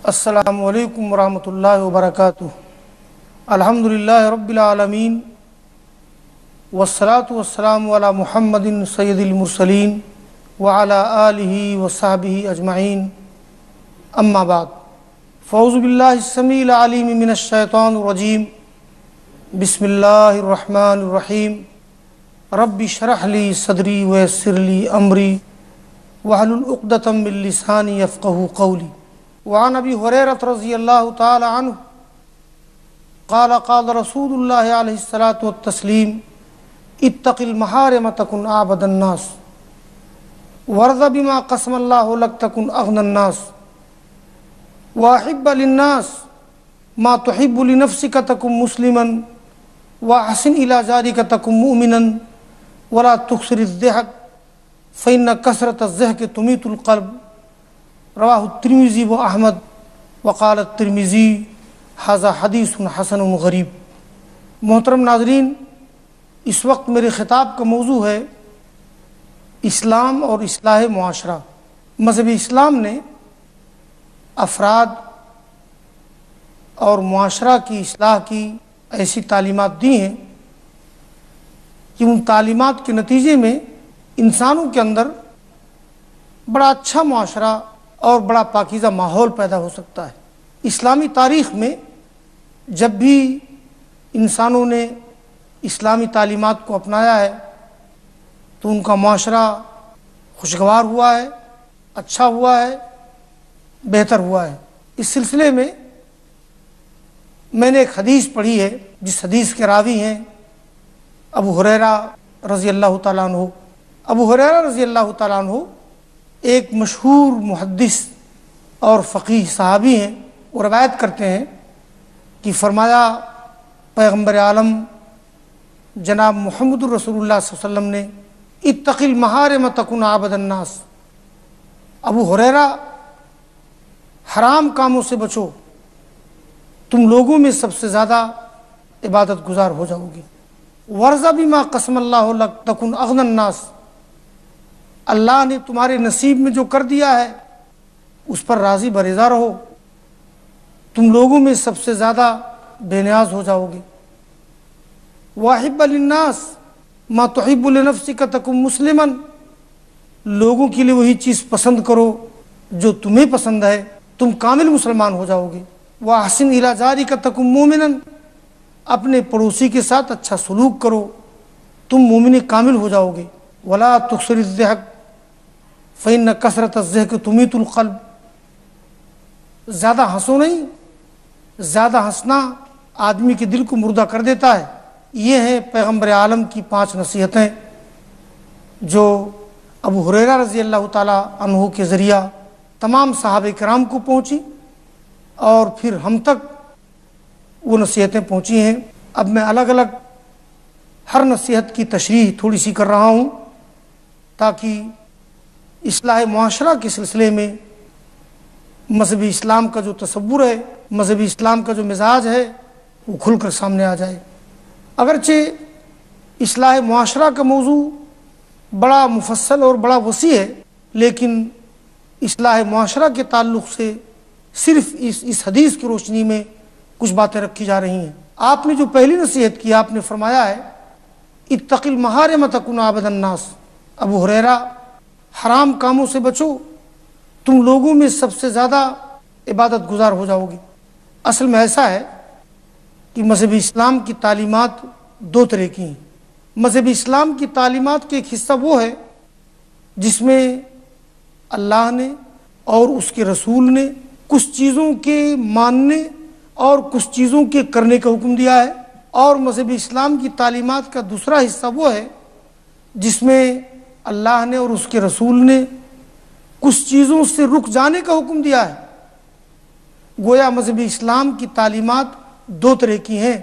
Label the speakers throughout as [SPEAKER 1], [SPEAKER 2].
[SPEAKER 1] السلام علیکم ورحمۃ اللہ وبرکاتہ۔ الحمدللہ رب العالمین والصلاة والسلام علی محمد سید المرسلین وعلی آلہ وصحبہ اجمعین، اما بعد، فاعوذ باللہ السمیع العلیم من الشیطان الرجیم، بسم اللہ الرحمن الرحیم، رب اشرح لی صدری ویسر لی امری واحلل عقدۃ من لسانی یفقہوا قولی۔ وعن ابی ہریرہ رضی اللہ تعالی عنہ قال قال رسول اللہ علیہ الصلاۃ والتسلیم، اتق المحارم تکن اعبد الناس وارض بما قسم اللہ لک تکن اغنى الناس واحب للناس ما تحب لنفسک تکن مسلما واحسن الی جارک تکن مؤمنا ولا تکثر الضحک فإن کثرة الضحک تمیت القلب۔ رواہ الترمذی و احمد وقال الترمذی ھذا حدیث حسن غریب۔ محترم ناظرین، اس وقت میرے خطاب کا موضوع ہے اسلام اور اصلاح معاشرہ۔ مذہب اسلام نے افراد اور معاشرہ کی اصلاح کی ایسی تعلیمات دی ہیں کہ ان تعلیمات کے نتیجے میں انسانوں کے اندر بڑا اچھا معاشرہ اور بڑا پاکیزہ ماحول پیدا ہو سکتا ہے۔ اسلامی تاریخ میں جب بھی انسانوں نے اسلامی تعلیمات کو اپنایا ہے تو ان کا معاشرہ خوشگوار ہوا ہے، اچھا ہوا ہے، بہتر ہوا ہے۔ اس سلسلے میں میں نے ایک حدیث پڑھی ہے جس حدیث کے راوی ہیں ابو ہریرہ رضی اللہ تعالیٰ عنہ۔ ابو ہریرہ رضی اللہ تعالیٰ عنہ ایک مشہور محدث اور فقیہ صحابی ہیں۔ وہ روایت کرتے ہیں کہ فرمایا پیغمبر عالم جناب محمد رسول اللہ صلی اللہ علیہ وسلم نے، اتق المحارم تکن اعبد الناس۔ ابو ہریرہ، حرام کاموں سے بچو، تم لوگوں میں سب سے زیادہ عبادت گزار ہو جاؤ گی۔ ورض بما قسم اللہ لک تکن اغنى الناس، اللہ نے تمہارے نصیب میں جو کر دیا ہے اس پر راضی برضا رہو، تم لوگوں میں سب سے زیادہ بے نیاز ہو جاؤ گے۔ واحب للناس ما تحب لنفسک تکن مسلما، لوگوں کے لیے وہی چیز پسند کرو جو تمہیں پسند ہے، تم کامل مسلمان ہو جاؤ گے۔ واحسن الی جارک تکن مومنا، اپنے پڑوسی کے ساتھ اچھا سلوک کرو، تم مومن کامل ہو جاؤ گے۔ ولا تکثر الضحک فإن کثرة الضحک تمیت القلب، زیادہ ہنسو نہیں، زیادہ ہنسنا آدمی کے دل کو مردہ کر دیتا ہے۔ یہ ہیں پیغمبر عالم کی 5 نصیحتیں جو ابو ہریرہ رضی اللہ تعالیٰ عنہ کے ذریعہ تمام صحابہ کرام کو پہنچی اور پھر ہم تک وہ نصیحتیں پہنچی ہیں۔ اب میں الگ الگ ہر نصیحت کی تشریح تھوڑی سی کر رہا ہوں تاکہ اصلاح معاشرہ کے سلسلے میں مذہب اسلام کا جو تصور ہے، مذہب اسلام کا جو مزاج ہے، وہ کھل کر سامنے آ جائے۔ اگرچہ اصلاح معاشرہ کا موضوع بڑا مفصل اور بڑا وسیع ہے، لیکن اصلاح معاشرہ کے تعلق سے صرف اس حدیث کی روشنی میں کچھ باتیں رکھی جا رہی ہیں۔ آپ نے جو پہلی نصیحت کی، آپ نے فرمایا ہے اتق المحارم تکن اعبد الناس۔ ابو ہریرہ، حرام کاموں سے بچو، تم لوگوں میں سب سے زیادہ عبادت گزار ہو جاؤ گے۔ اصل میں ایسا ہے کہ مذہب اسلام کی تعلیمات 2 طرح کی ہیں۔ مذہب اسلام کی تعلیمات کا ایک حصہ وہ ہے جس میں اللہ نے اور اس کے رسول نے کچھ چیزوں کے ماننے اور کچھ چیزوں کے کرنے کا حکم دیا ہے، اور مذہب اسلام کی تعلیمات کا دوسرا حصہ وہ ہے جس میں اللہ نے اور اس کے رسول نے کچھ چیزوں سے رک جانے کا حکم دیا ہے۔ گویا مذہب اسلام کی تعلیمات 2 طرح کی ہیں،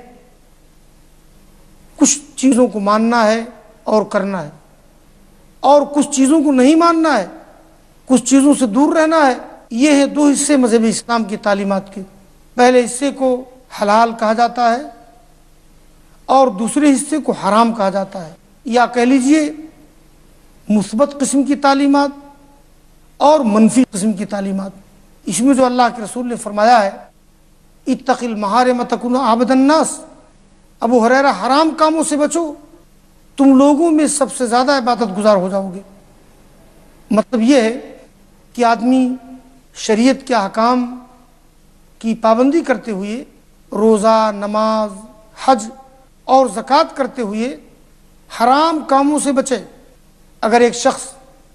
[SPEAKER 1] کچھ چیزوں کو ماننا ہے اور کرنا ہے، اور کچھ چیزوں کو نہیں ماننا ہے، کچھ چیزوں سے دور رہنا ہے۔ یہ ہیں 2 حصے مذہب اسلام کی تعلیمات کے۔ پہلے حصے کو حلال کہا جاتا ہے اور دوسرے حصے کو حرام کہا جاتا ہے، یا کہہ لیجئے مثبت قسم کی تعلیمات اور منفی قسم کی تعلیمات۔ اس میں جو اللہ کے رسول نے فرمایا ہے اتق المحارم تکن عبد الناس، ابو ہریرہ حرام کاموں سے بچو تم لوگوں میں سب سے زیادہ عبادت گزار ہو جاؤ گے۔ مطلب یہ ہے کہ آدمی شریعت کے احکام کی پابندی کرتے ہوئے روزہ، نماز، حج اور زکوٰۃ کرتے ہوئے حرام کاموں سے بچے۔ اگر ایک شخص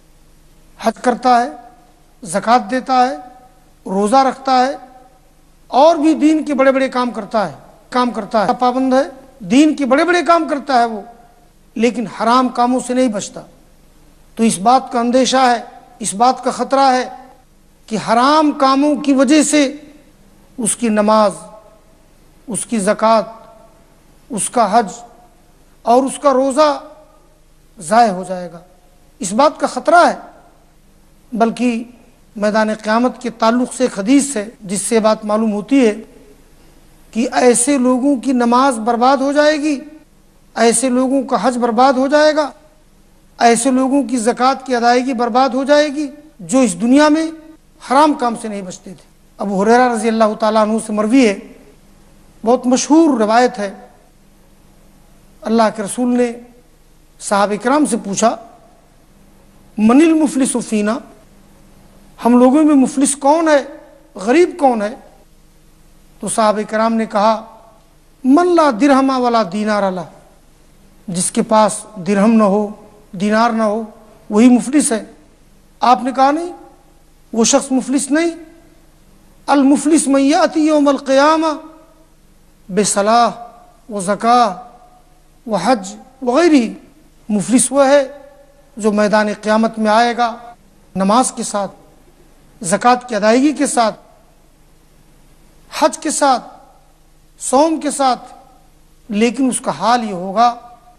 [SPEAKER 1] حج کرتا ہے، زکوٰۃ دیتا ہے، روزہ رکھتا ہے اور بھی دین کے بڑے بڑے کام کرتا ہے، پابند ہے، دین کے بڑے بڑے کام کرتا ہے وہ، لیکن حرام کاموں سے نہیں بچتا، تو اس بات کا اندیشہ ہے، اس بات کا خطرہ ہے کہ حرام کاموں کی وجہ سے اس کی نماز، اس کی زکوٰۃ، اس کا حج اور اس کا روزہ ضائع ہو جائے گا، اس بات کا خطرہ ہے۔ بلکہ میدان قیامت کے تعلق سے ایک حدیث ہے جس سے بات معلوم ہوتی ہے کہ ایسے لوگوں کی نماز برباد ہو جائے گی، ایسے لوگوں کا حج برباد ہو جائے گا، ایسے لوگوں کی زکوٰۃ کی ادائیگی برباد ہو جائے گی جو اس دنیا میں حرام کام سے نہیں بچتے تھے۔ ابو ہریرہ رضی اللہ تعالیٰ عنہ سے مروی ہے، بہت مشہور روایت ہے، اللہ کے رسول نے صحابہ کرام سے پوچھا من المفلس فینا، ہم لوگوں میں مفلس کون ہے، غریب کون ہے؟ تو صحابہ کرام نے کہا من لا درہم ولا دینار لہ، جس کے پاس درہم نہ ہو، دینار نہ ہو، وہی مفلس ہے۔ آپ نے کہا نہیں، وہ شخص مفلس نہیں، المفلس من یاتی یوم القیامہ بصلاۃ وزکاۃ وحج وغیرہ، مفلس وہ ہے جو میدان قیامت میں آئے گا نماز کے ساتھ، زکوٰۃ کی ادائیگی کے ساتھ، حج کے ساتھ، صوم کے ساتھ، لیکن اس کا حال یہ ہوگا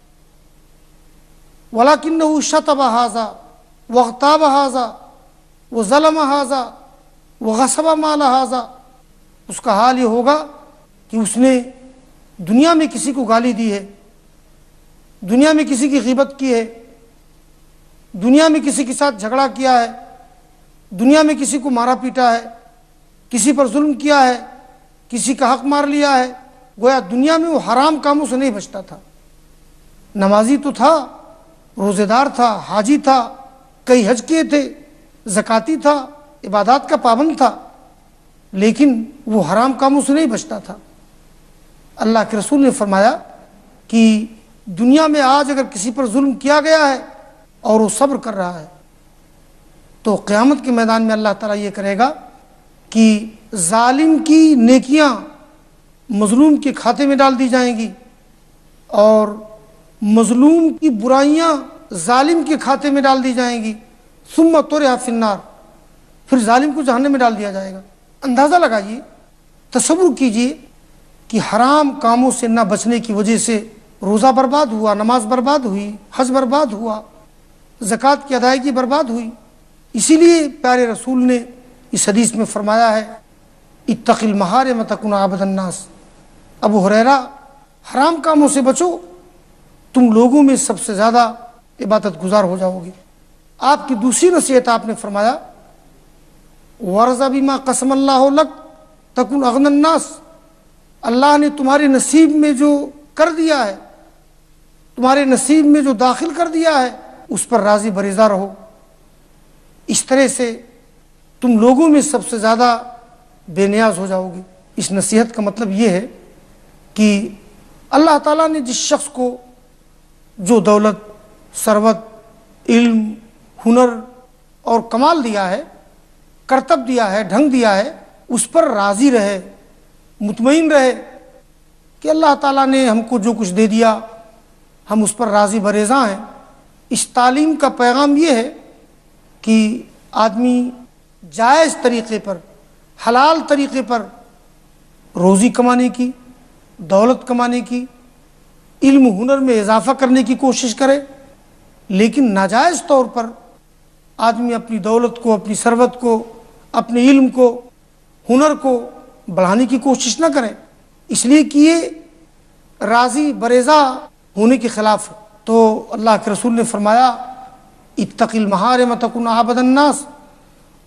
[SPEAKER 1] وَلَكِنَّهُ شَتَمَ هَذَا وَاغْتَابَ هَذَا وَظَلَمَ هَذَا وَغَصَبَ مَالَ هَذَا، اس کا حال یہ ہوگا کہ اس نے دنیا میں کسی کو گالی دی ہے، دنیا میں کسی کی غیبت کی ہے، دنیا میں کسی کے ساتھ جھگڑا کیا ہے، دنیا میں کسی کو مارا پیٹا ہے، کسی پر ظلم کیا ہے، کسی کا حق مار لیا ہے، گویا دنیا میں وہ حرام کاموں سے نہیں بچتا تھا، نمازی تو تھا، روزے دار تھا، حاجی تھا، کئی حج کیے تھے، زکاتی تھا، عبادات کا پابند تھا، لیکن وہ حرام کاموں سے نہیں بچتا تھا۔ اللہ کے رسول نے فرمایا کہ دنیا میں آج اگر کسی پر ظلم کیا گیا ہے اور وہ صبر کر رہا ہے تو قیامت کے میدان میں اللہ تعالیٰ یہ کرے گا کہ ظالم کی نیکیاں مظلوم کے کھاتے میں ڈال دی جائیں گی اور مظلوم کی برائیاں ظالم کے کھاتے میں ڈال دی جائیں گی، ثم طرح فی النار، پھر ظالم کو جہنم میں ڈال دیا جائے گا۔ اندازہ لگائیے، تصور کیجئے کہ حرام کاموں سے نہ بچنے کی وجہ سے روزہ برباد ہوا، نماز برباد ہوئی، حج برباد ہوا، زکوٰۃ کی ادائیگی برباد ہوئی۔ اسی لیے پیارے رسول نے اس حدیث میں فرمایا ہے اتق المحارم تکن عبد الناس، ابو ہریرہ حرام کاموں سے بچو تم لوگوں میں سب سے زیادہ عبادت گزار ہو جاؤ گے۔ آپ کی دوسری نصیحت آپ نے فرمایا وَرْضَ بِمَا قَسَمَ اللَّهُ لَكَ تَكُنْ أَغْنَى النَّاسِ، اللہ نے تمہارے نصیب میں جو کر دیا ہے، تمہارے نصیب میں جو داخل کر دیا ہے اس پر راضی برضا رہو، اس طرح سے تم لوگوں میں سب سے زیادہ بے نیاز ہو جاؤ گے۔ اس نصیحت کا مطلب یہ ہے کہ اللہ تعالیٰ نے جس شخص کو جو دولت، ثروت، علم، ہنر اور کمال دیا ہے، کرتب دیا ہے، ڈھنگ دیا ہے، اس پر راضی رہے، مطمئن رہے کہ اللہ تعالیٰ نے ہم کو جو کچھ دے دیا ہم اس پر راضی برضا ہیں۔ اس تعلیم کا پیغام یہ ہے کہ آدمی جائز طریقے پر، حلال طریقے پر روزی کمانے کی، دولت کمانے کی، علم ہنر میں اضافہ کرنے کی کوشش کرے، لیکن ناجائز طور پر آدمی اپنی دولت کو، اپنی ثروت کو، اپنے علم کو، ہنر کو بڑھانے کی کوشش نہ کرے، اس لیے کہ یہ راضی برضا ہونے کے خلاف ہے۔ تو اللہ کے رسول نے فرمایا اتق المحارم تکن عبد الناس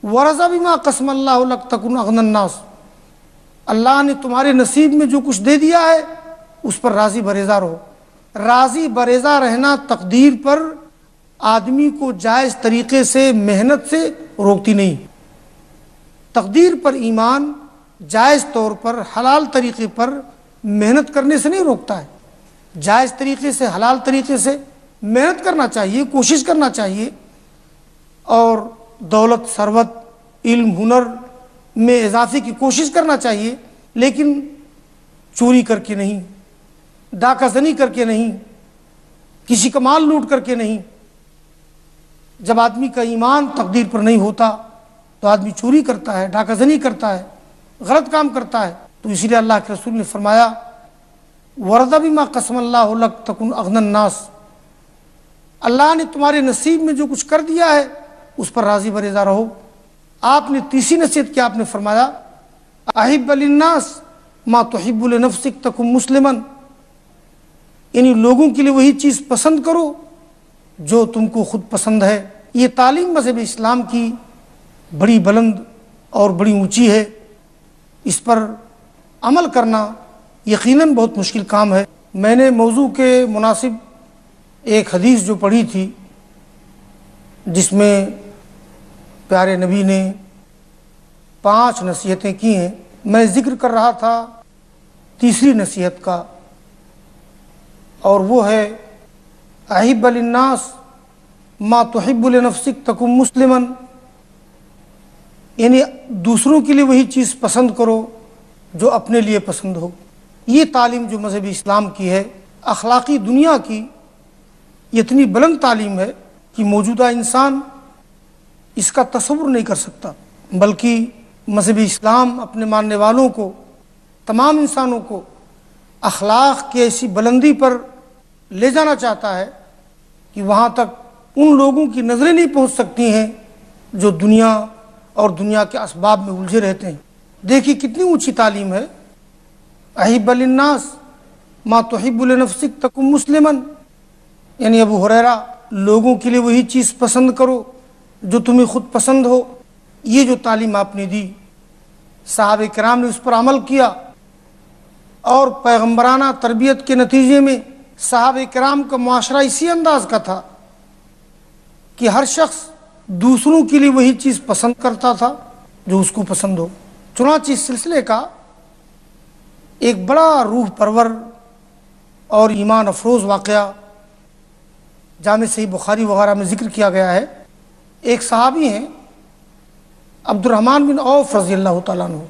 [SPEAKER 1] ورضا بما قسم اللہ لک تکن اغنی الناس، اللہ نے تمہارے نصیب میں جو کچھ دے دیا ہے اس پر راضی برضا رہو۔ راضی برضا رہنا تقدیر پر آدمی کو جائز طریقے سے محنت سے روکتی نہیں۔ تقدیر پر ایمان جائز طور پر حلال طریقے پر محنت کرنے سے نہیں روکتا ہے۔ جائز طریقے سے حلال طریقے سے محنت کرنا چاہیے، کوشش کرنا چاہیے، اور دولت، ثروت، علم، ہنر میں اضافے کی کوشش کرنا چاہیے، لیکن چوری کر کے نہیں، ڈاکہ زنی کر کے نہیں، کسی کا مال لوٹ کر کے نہیں۔ جب آدمی کا ایمان تقدیر پر نہیں ہوتا تو آدمی چوری کرتا ہے، ڈاکہ زنی کرتا ہے، غلط کام کرتا ہے۔ تو اسی لیے اللہ کے رسول نے فرمایا وَرَضَ بِمَا قَسَمَ اللَّهُ لَكَ تَكُنْ أَغْنَى النَّاسِ، اللہ نے تمہارے نصیب میں جو کچھ کر دیا ہے اس پر راضی برضا رہو۔ آپ نے تیسری نصیحت کیا آپ نے فرمایا احب للناس ما تحب لنفسک تکن مسلما، یعنی لوگوں کے لیے وہی چیز پسند کرو جو تم کو خود پسند ہے۔ یہ تعلیم مذہب اسلام کی بڑی بلند اور بڑی اونچی ہے، اس پر عمل کرنا یقیناً بہت مشکل کام ہے۔ میں نے موضوع کے مناسب ایک حدیث جو پڑھی تھی جس میں پیارے نبی نے 5 نصیحتیں کی ہیں، میں ذکر کر رہا تھا تیسری نصیحت کا، اور وہ ہے احب للناس ما تحب لنفسک تکن مسلما، یعنی دوسروں کے لیے وہی چیز پسند کرو جو اپنے لیے پسند ہو۔ یہ تعلیم جو مذہب اسلام کی ہے، اخلاقی دنیا کی اتنی بلند تعلیم ہے کہ موجودہ انسان اس کا تصور نہیں کر سکتا، بلکہ مذہب اسلام اپنے ماننے والوں کو، تمام انسانوں کو اخلاق کی ایسی بلندی پر لے جانا چاہتا ہے کہ وہاں تک ان لوگوں کی نظریں نہیں پہنچ سکتی ہیں جو دنیا اور دنیا کے اسباب میں الجھے رہتے ہیں۔ دیکھیے کتنی اونچی تعلیم ہے، احب للناس ما تحب لنفسک تکن مسلما، یعنی ابو ہریرہ لوگوں کے لیے وہی چیز پسند کرو جو تمہیں خود پسند ہو۔ یہ جو تعلیم آپ نے دی، صحابہ کرام نے اس پر عمل کیا، اور پیغمبرانہ تربیت کے نتیجے میں صحابہ کرام کا معاشرہ اسی انداز کا تھا کہ ہر شخص دوسروں کے لیے وہی چیز پسند کرتا تھا جو اس کو پسند ہو۔ چنانچہ اس سلسلے کا ایک بڑا روح پرور اور ایمان افروز واقعہ جامع صحیح بخاری وغیرہ میں ذکر کیا گیا ہے۔ ایک صحابی ہیں عبد الرحمن بن عوف رضی اللہ تعالیٰ عنہ،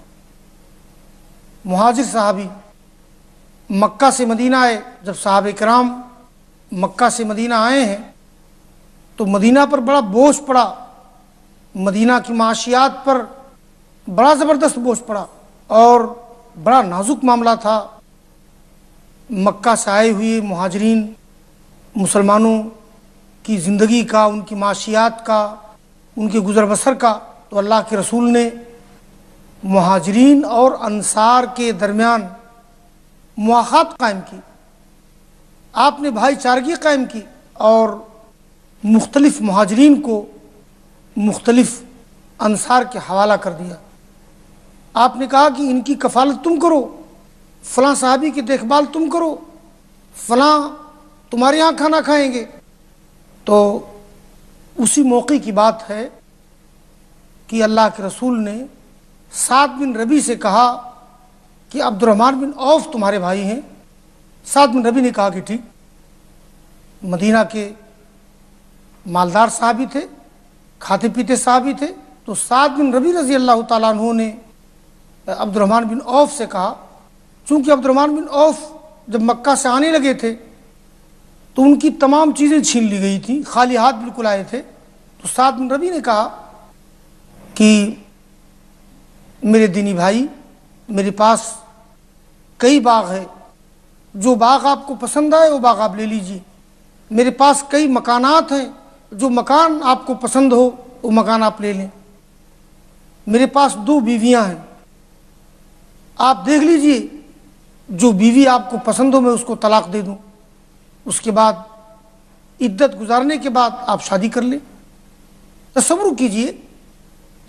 [SPEAKER 1] مہاجر صحابی، مکہ سے مدینہ آئے۔ جب صحابہ کرام مکہ سے مدینہ آئے ہیں تو مدینہ پر بڑا بوجھ پڑا، مدینہ کی معاشیات پر بڑا زبردست بوجھ پڑا، اور بڑا نازک معاملہ تھا۔ مکہ سے آئے ہوئے مہاجرین مسلمانوں کی زندگی کا، ان کی معاشیات کا، ان کے گزر بسر کا، تو اللہ کے رسول نے مہاجرین اور انصار کے درمیان مواخات قائم کی، آپ نے بھائی چارگی قائم کی، اور مختلف مہاجرین کو مختلف انصار کے حوالہ کر دیا۔ آپ نے کہا کہ ان کی کفالت تم کرو، فلاں صحابی کی دیکھ بھال تم کرو، فلاں تمہارے یہاں کھانا کھائیں گے۔ تو اسی موقع کی بات ہے کہ اللہ کے رسول نے سعد بن ربیع سے کہا کہ عبد الرحمن بن عوف تمہارے بھائی ہیں۔ سعد بن ربیع نے کہا کہ ٹھیک۔ مدینہ کے مالدار صحابی تھے، کھاتے پیتے صحابی تھے، تو سعد بن ربیع رضی اللہ تعالیٰ عنہ نے عبد الرحمن بن عوف سے کہا، چونکہ عبد الرحمن بن عوف جب مکہ سے آنے لگے تھے تو ان کی تمام چیزیں چھین لی گئی تھیں، خالی ہاتھ بالکل آئے تھے، تو سعد بن ربیع نے کہا کہ میرے دینی بھائی، میرے پاس کئی باغ ہے، جو باغ آپ کو پسند آئے وہ باغ آپ لے لیجیے، میرے پاس کئی مکانات ہیں، جو مکان آپ کو پسند ہو وہ مکان آپ لے لیں، میرے پاس 2 بیویاں ہیں، آپ دیکھ لیجئے جو بیوی آپ کو پسند ہو میں اس کو طلاق دے دوں، اس کے بعد عدت گزارنے کے بعد آپ شادی کر لیں۔ تصور کیجئے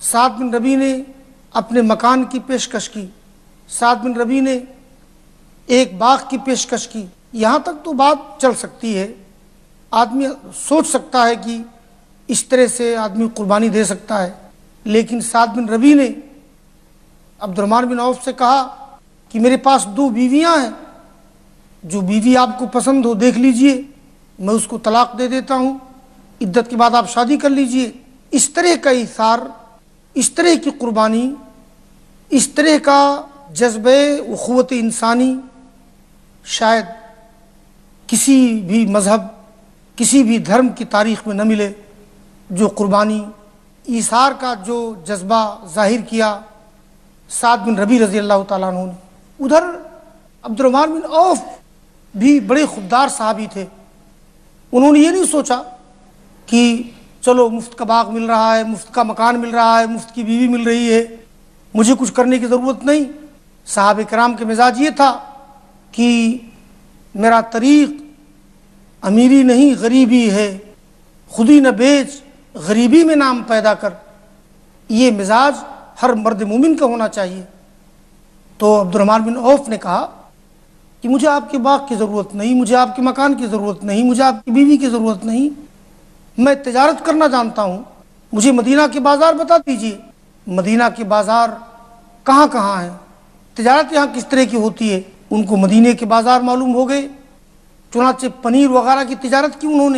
[SPEAKER 1] سعد بن ربیع نے اپنے مکان کی پیشکش کی، سعد بن ربیع نے ایک باغ کی پیشکش کی. یہاں تک تو بات چل سکتی ہے، آدمی سوچ سکتا ہے کہ اس طرح سے آدمی قربانی دے سکتا ہے. لیکن سعد بن ربیع نے عبد الرحمن بن عوف سے کہا کہ میرے پاس 2 بیویاں ہیں، جو بیوی آپ کو پسند ہو دیکھ لیجئے، میں اس کو طلاق دے دیتا ہوں، عدت کے بعد آپ شادی کر لیجئے. اس طرح کا ایثار، اس طرح کی قربانی، اس طرح کا جذبہ اخوت انسانی شاید کسی بھی مذہب، کسی بھی دھرم کی تاریخ میں نہ ملے. جو قربانی ایثار کا جو جذبہ ظاہر کیا سعد بن ربیع رضی اللہ تعالیٰ عنہ نے. ادھر عبد الرحمن بن عوف بھی بڑے خوددار صحابی تھے. انہوں نے یہ نہیں سوچا کہ چلو مفت کا باغ مل رہا ہے، مفت کا مکان مل رہا ہے، مفت کی بیوی مل رہی ہے، مجھے کچھ کرنے کی ضرورت نہیں. صحابہ کرام کے مزاج یہ تھا کہ میرا طریق امیری نہیں غریبی ہے، خودی نہ بیچ غریبی میں نام پیدا کر. یہ مزاج ہر مرد مومن کا ہونا چاہیے. تو عبد الرحمن بن عوف نے کہا کہ مجھے آپ کے باغ کی ضرورت نہیں، مجھے آپ کے مکان کی ضرورت نہیں، مجھے آپ کی بیوی کی ضرورت نہیں، میں تجارت کرنا جانتا ہوں، مجھے مدینہ کے بازار بتا دیجئے. مدینہ کے بازار کہاں کہاں ہیں، تجارت یہاں کس طرح کی ہوتی ہے. ان کو مدینہ کے بازار معلوم ہو گئے، چنانچہ پنیر وغیرہ کی تجارت کی انہوں نے،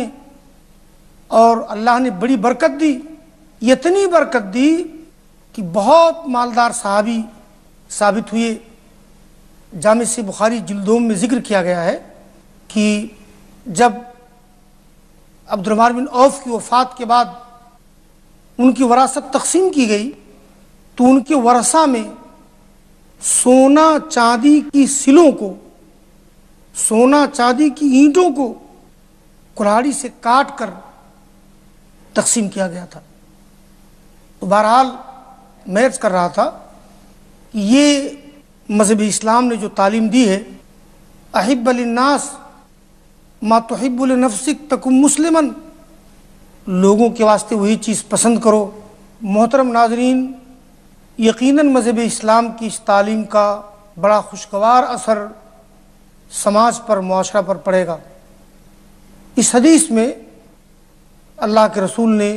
[SPEAKER 1] اور اللہ نے بڑی برکت دی. اتنی برکت دی کہ بہت مالدار صحابی ثابت ہوئے. جامع سے بخاری جلدوم میں ذکر کیا گیا ہے کہ جب عبد الرحمن بن عوف کی وفات کے بعد ان کی وراثت تقسیم کی گئی تو ان کے ورثہ میں سونا چاندی کی سلوں کو، سونا چاندی کی اینٹوں کو کلاڑی سے کاٹ کر تقسیم کیا گیا تھا. تو بہرحال میں عرض کر رہا تھا کہ یہ مذہب اسلام نے جو تعلیم دی ہے، احب للناس ما تحب لنفسک تکن مسلما، لوگوں کے واسطے وہی چیز پسند کرو. محترم ناظرین، یقیناً مذہب اسلام کی اس تعلیم کا بڑا خوشگوار اثر سماج پر، معاشرہ پر پڑے گا. اس حدیث میں اللہ کے رسول نے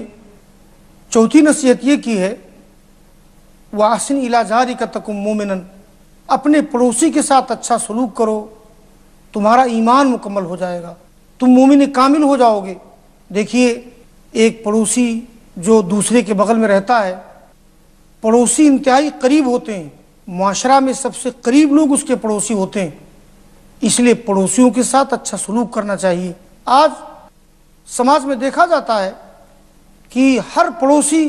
[SPEAKER 1] چوتھی نصیحت یہ کی ہے، وَأَحْسِنْ إِلَىٰ جَارِكَ تَكُن مُؤْمِنًا، اپنے پڑوسی کے ساتھ اچھا سلوک کرو، تمہارا ایمان مکمل ہو جائے گا، تم مومن کامل ہو جاؤ گے. دیکھیے، ایک پڑوسی جو دوسرے کے بغل میں رہتا ہے، پڑوسی انتہائی قریب ہوتے ہیں، معاشرہ میں سب سے قریب لوگ اس کے پڑوسی ہوتے ہیں، اس لیے پڑوسیوں کے ساتھ اچھا سلوک کرنا چاہیے. آج سماج میں دیکھا جاتا ہے کہ ہر پڑوسی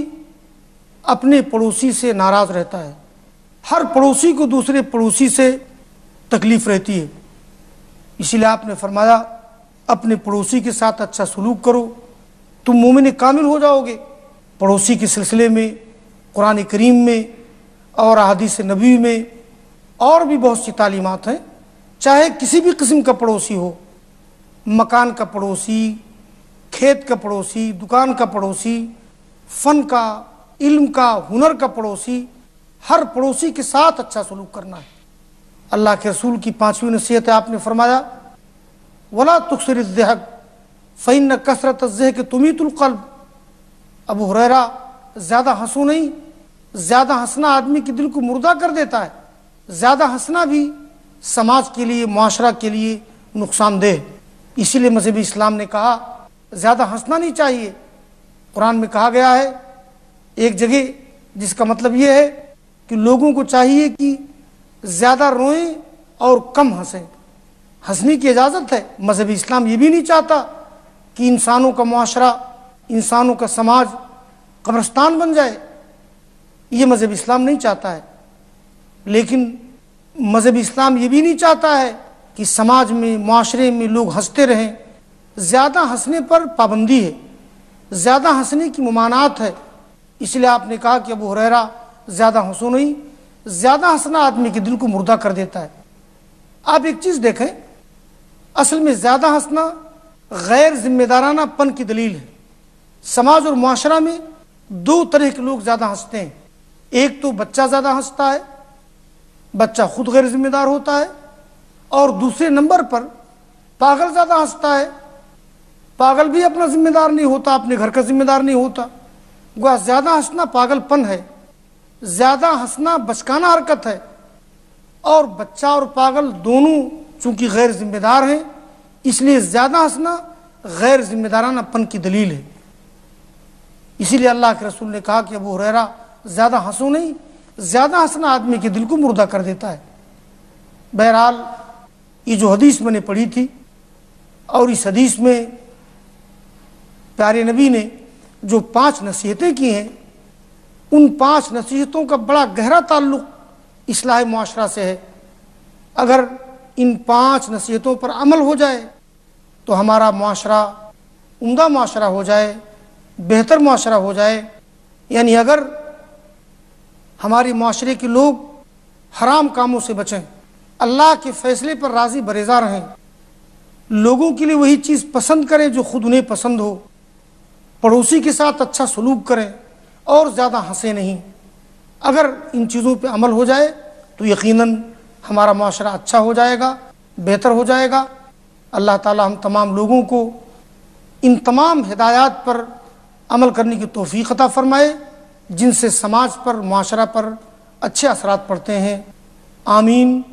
[SPEAKER 1] اپنے پڑوسی سے ناراض رہتا ہے، ہر پڑوسی کو دوسرے پڑوسی سے تکلیف رہتی ہے. اسی لیے آپ نے فرمایا اپنے پڑوسی کے ساتھ اچھا سلوک کرو، تم مومن کامل ہو جاؤ گے. پڑوسی کے سلسلے میں قرآن کریم میں اور احادیث نبوی میں اور بھی بہت سی تعلیمات ہیں. چاہے کسی بھی قسم کا پڑوسی ہو، مکان کا پڑوسی، کھیت کا پڑوسی، دکان کا پڑوسی، فن کا، علم کا، ہنر کا پڑوسی، ہر پڑوسی کے ساتھ اچھا سلوک کرنا ہے. اللہ کے رسول کی 5ویں نصیحت ہے، آپ نے فرمایا وَلَا تُكْثِرِ الضِّحَكَ فَإِنَّ كَثْرَةَ الضِّحْكِ تُمِيتُ الْقَلْبَ. ابو ہریرہ، زیادہ ہنسو نہیں، زیادہ ہنسنا آدمی کے دل کو مردہ کر دیتا ہے. زیادہ ہنسنا بھی سماج کے لیے، معاشرہ کے لیے نقصان دہ. اسی لیے مذہب اسلام نے کہا زیادہ ہنسنا نہیں چاہیے. قرآن میں کہا گیا ہے ایک جگہ، جس کا مطلب یہ ہے کہ لوگوں کو چاہیے کہ زیادہ روئیں اور کم ہنسیں. ہنسنے کی اجازت ہے. مذہب اسلام یہ بھی نہیں چاہتا کہ انسانوں کا معاشرہ، انسانوں کا سماج قبرستان بن جائے. یہ مذہب اسلام نہیں چاہتا ہے. لیکن مذہب اسلام یہ بھی نہیں چاہتا ہے کہ سماج میں، معاشرے میں لوگ ہنستے رہیں. زیادہ ہنسنے پر پابندی ہے، زیادہ ہنسنے کی ممانعت ہے. اس لیے آپ نے کہا کہ ابو ہریرہ زیادہ ہنسو نہیں، زیادہ ہنسنا آدمی کے دل کو مردہ کر دیتا ہے. آپ ایک چیز دیکھیں، اصل میں زیادہ ہنسنا غیر ذمہ دارانہ پن کی دلیل ہے. سماج اور معاشرہ میں دو طرح کے لوگ زیادہ ہنستے ہیں. ایک تو بچہ زیادہ ہنستا ہے، بچہ خود غیر ذمہ دار ہوتا ہے، اور دوسرے نمبر پر پاگل زیادہ ہنستا ہے. پاگل بھی اپنا ذمہ دار نہیں ہوتا، اپنے گھر کا ذمہ دار نہیں ہوتا. گویا زیادہ ہنسنا پاگل پن ہے، زیادہ ہنسنا بچکانہ حرکت ہے. اور بچہ اور پاگل دونوں چونکہ غیر ذمہ دار ہیں، اس لیے زیادہ ہنسنا غیر ذمہ دارانہ پن کی دلیل ہے. اسی لیے اللہ کے رسول نے کہا کہ ابو ہریرہ زیادہ ہنسو نہیں، زیادہ ہنسنا آدمی کے دل کو مردہ کر دیتا ہے. بہرحال یہ جو حدیث میں نے پڑھی تھی، اور اس حدیث میں پیارے نبی نے جو 5 نصیحتیں کی ہیں، ان 5 نصیحتوں کا بڑا گہرا تعلق اصلاح معاشرہ سے ہے. اگر ان 5 نصیحتوں پر عمل ہو جائے تو ہمارا معاشرہ عمدہ معاشرہ ہو جائے، بہتر معاشرہ ہو جائے. یعنی اگر ہمارے معاشرے کے لوگ حرام کاموں سے بچیں، اللہ کے فیصلے پر راضی برضا رہیں، لوگوں کے لیے وہی چیز پسند کریں جو خود انہیں پسند ہو، پڑوسی کے ساتھ اچھا سلوک کریں اور زیادہ ہنسے نہیں، اگر ان چیزوں پہ عمل ہو جائے تو یقیناً ہمارا معاشرہ اچھا ہو جائے گا، بہتر ہو جائے گا. اللہ تعالی ہم تمام لوگوں کو ان تمام ہدایات پر عمل کرنے کی توفیق عطا فرمائے جن سے سماج پر، معاشرہ پر اچھے اثرات پڑتے ہیں. آمین.